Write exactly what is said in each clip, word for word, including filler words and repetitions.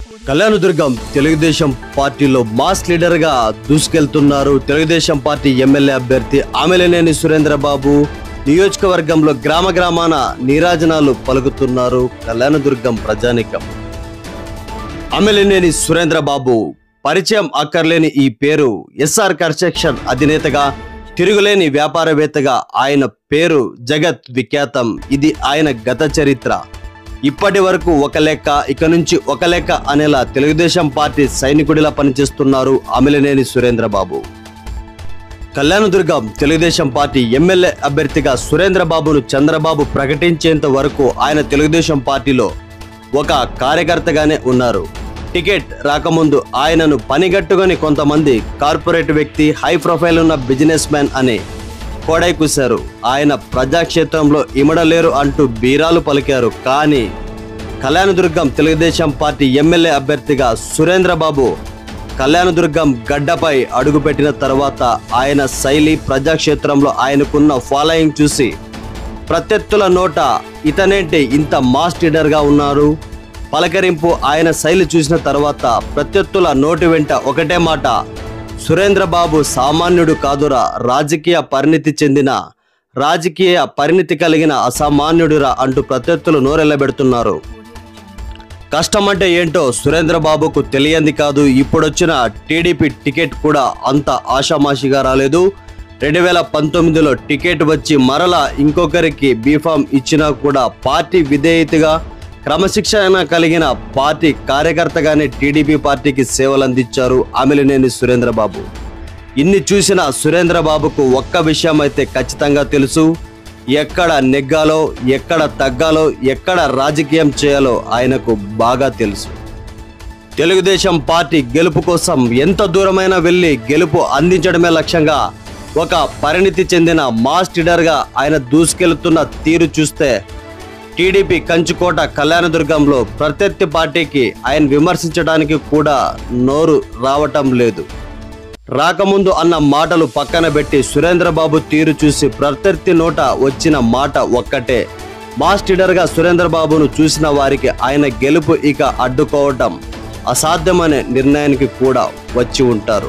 కళ్యాణదుర్గం తెలుగుదేశం పార్టీలో mass leader గా దూసుకెళ్తున్నారు. Telugu Desam party MLA అభ్యర్థి ఆమెలనేని సురేంద్రబాబు నియోజకవర్గంలో గ్రామ గ్రామాన నీరాజనాలు పలుకుతున్నారు. కళ్యాణదుర్గం ప్రజానికం ఆమెలనేని సురేంద్రబాబు పరిచయం అక్కర్లేని ఈ పేరు. ఎస్ఆర్ కన్స్ట్రక్షన్ అధినేతగా, తిరుగులేని వ్యాపారవేత్తగా ఆయన పేరు జగత్ విఖ్యాతం. ఇది ఆయన గత చరిత్ర. ఇప్పటి వరకు ఒక లెక్క, ఇక నుంచి ఒక లెక్క అనేలా తెలుగుదేశం పార్టీ సైనికుడిలా పనిచేస్తున్నారు ఆమెలనేని సురేంద్రబాబు. కళ్యాణదుర్గం తెలుగుదేశం పార్టీ ఎమ్మెల్యే అభ్యర్థిగా సురేంద్రబాబును చంద్రబాబు ప్రకటించేంత వరకు ఆయన తెలుగుదేశం పార్టీలో ఒక కార్యకర్తగానే ఉన్నారు. టికెట్ రాకముందు ఆయనను పనిగట్టుకొని కొంతమంది కార్పొరేట్ వ్యక్తి, హై ప్రొఫైల్ ఉన్న బిజినెస్ మ్యాన్ అని కోడై కూశారు. ఆయన ప్రజాక్షేత్రంలో ఇమడలేరు అంటూ బీరాలు పలికారు. కానీ కళ్యాణదుర్గం తెలుగుదేశం పార్టీ ఎమ్మెల్యే అభ్యర్థిగా సురేంద్రబాబు కళ్యాణదుర్గం గడ్డపై అడుగుపెట్టిన తర్వాత ఆయన శైలి, ప్రజాక్షేత్రంలో ఆయనకున్న ఫాలోయింగ్ చూసి ప్రత్యర్థుల నోట ఇతనేంటి ఇంత మాస్ లీడర్గా ఉన్నారు, పలకరింపు ఆయన శైలి చూసిన తర్వాత ప్రత్యర్థుల నోటి వెంట ఒకటే మాట, సురేంద్రబాబు సామాన్యుడు కాదురా, రాజకీయ పరిణితి చెందిన, రాజకీయ పరిణితి కలిగిన అసామాన్యుడురా అంటూ ప్రత్యర్థులు నోరెళ్లబెడుతున్నారు. కష్టమంటే ఏంటో సురేంద్రబాబుకు తెలియంది కాదు. ఇప్పుడొచ్చిన టీడీపీ టికెట్ కూడా అంత ఆషామాషిగా రాలేదు. రెండు వేల పంతొమ్మిదిలో టికెట్ వచ్చి మరలా ఇంకొకరికి బీఫామ్ ఇచ్చినా కూడా పార్టీ విధేయతగా, క్రమశిక్షణ కలిగిన పార్టీ కార్యకర్తగానే టీడీపీ పార్టీకి సేవలు అందించారు ఆమెలనేని సురేంద్రబాబు. ఇన్ని చూసిన సురేంద్రబాబుకు ఒక్క విషయం అయితే ఖచ్చితంగా తెలుసు. ఎక్కడ నెగ్గాలో, ఎక్కడ తగ్గాలో, ఎక్కడ రాజకీయం చేయాలో ఆయనకు బాగా తెలుసు. తెలుగుదేశం పార్టీ గెలుపు కోసం ఎంత దూరమైనా వెళ్ళి గెలుపు అందించడమే లక్ష్యంగా ఒక పరిణితి చెందిన మాస్ లీడర్గా ఆయన దూసుకెళ్తున్న తీరు చూస్తే టీడీపీ కంచుకోట కళ్యాణదుర్గంలో ప్రత్యర్థి పార్టీకి ఆయన విమర్శించడానికి కూడా నోరు రావటం లేదు. రాకముందు అన్న మాటలు పక్కన పెట్టి సురేంద్రబాబు తీరు చూసి ప్రత్యర్థి నోట వచ్చిన మాట ఒక్కటే, మాస్ లీడర్గా సురేంద్రబాబును చూసిన వారికి ఆయన గెలుపు ఇక అడ్డుకోవటం అసాధ్యమనే నిర్ణయానికి కూడా వచ్చి ఉంటారు.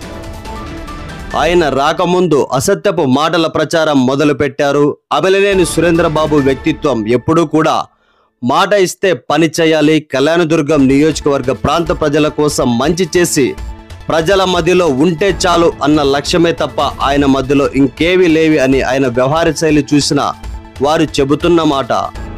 ఆయన రాకముందు అసత్యపు మాటల ప్రచారం మొదలు పెట్టారు. ఆమెలనేని సురేంద్రబాబు వ్యక్తిత్వం ఎప్పుడూ కూడా మాట ఇస్తే పని చేయాలి, కళ్యాణదుర్గం నియోజకవర్గ ప్రాంత ప్రజల కోసం మంచి చేసి ప్రజల మధ్యలో ఉంటే చాలు అన్న లక్ష్యమే తప్ప ఆయన మధ్యలో ఇంకేవి లేవి అని ఆయన వ్యవహార శైలి చూసిన వారు చెబుతున్న మాట.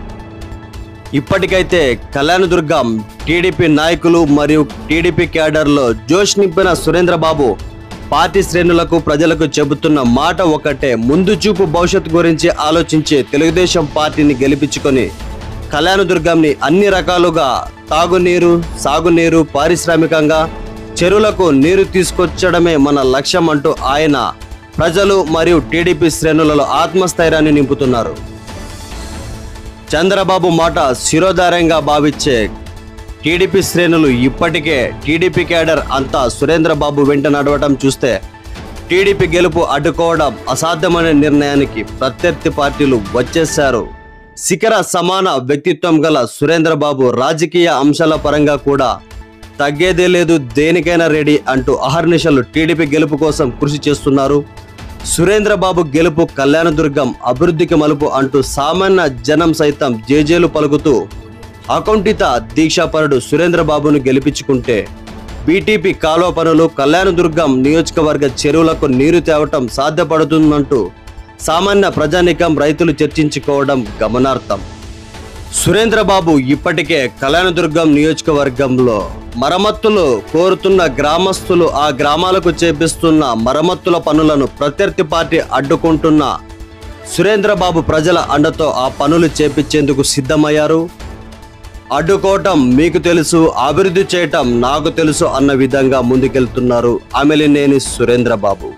ఇప్పటికైతే కళ్యాణదుర్గం టీడీపీ నాయకులు మరియు టీడీపీ క్యాడర్లో జోష్ నింపిన సురేంద్రబాబు పార్టీ శ్రేణులకు, ప్రజలకు చెబుతున్న మాట ఒకటే, ముందు చూపు భవిష్యత్తు గురించి ఆలోచించి తెలుగుదేశం పార్టీని గెలిపించుకొని కళ్యాణదుర్గంని అన్ని రకాలుగా తాగునీరు, సాగునీరు, పారిశ్రామికంగా చెరువులకు నీరు తీసుకొచ్చడమే మన లక్ష్యం అంటూ ఆయన ప్రజలు మరియు టీడీపీ శ్రేణులలో ఆత్మస్థైర్యాన్ని నింపుతున్నారు. చంద్రబాబు మాట శిరోధార్యంగా భావించే టీడీపీ శ్రేణులు ఇప్పటికే టీడీపీ క్యాడర్ అంతా సురేంద్రబాబు వెంట నడవటం చూస్తే టీడీపీ గెలుపు అడ్డుకోవడం అసాధ్యమనే నిర్ణయానికి ప్రత్యర్థి పార్టీలు వచ్చేశారు. శిఖర సమాన వ్యక్తిత్వం గల సురేంద్రబాబు రాజకీయ అంశాల పరంగా కూడా తగ్గేదే లేదు, దేనికైనా రెడీ అంటూ అహర్నిశలు టీడీపీ గెలుపు కోసం కృషి చేస్తున్నారు. సురేంద్రబాబు గెలుపు కళ్యాణదుర్గం అభివృద్ధికి మలుపు అంటూ సామాన్య జనం సైతం జేజేలు పలుకుతూ అకౌంటిత దీక్షాపరుడు సురేంద్రబాబును గెలిపించుకుంటే బీటీపీ కాలువ పనులు, కళ్యాణదుర్గం నియోజకవర్గ చెరువులకు నీరు తేవటం సాధ్యపడుతుందంటూ సామాన్య ప్రజానికం, రైతులు చర్చించుకోవడం గమనార్థం. సురేంద్రబాబు ఇప్పటికే కళ్యాణదుర్గం నియోజకవర్గంలో మరమ్మతులు కోరుతున్న గ్రామస్తులు ఆ గ్రామాలకు చేపిస్తున్న మరమ్మతుల పనులను ప్రత్యర్థి పార్టీ అడ్డుకుంటున్న సురేంద్రబాబు ప్రజల అండతో ఆ పనులు చేపించేందుకు సిద్ధమయ్యారు. అడ్డుకోవటం మీకు తెలుసు, అభివృద్ధి చేయటం నాకు తెలుసు అన్న విధంగా ముందుకెళ్తున్నారు ఆమెలనేని సురేంద్రబాబు.